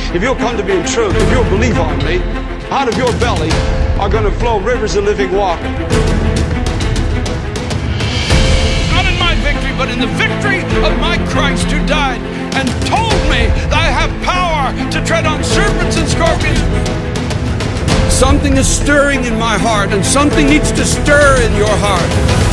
if you'll come to me in truth, if you'll believe on me, out of your belly are going to flow rivers of living water. Not in my victory, but in the victory of my Christ who died and told me that I have power to tread on serpents and scorpions. Something is stirring in my heart, and something needs to stir in your heart.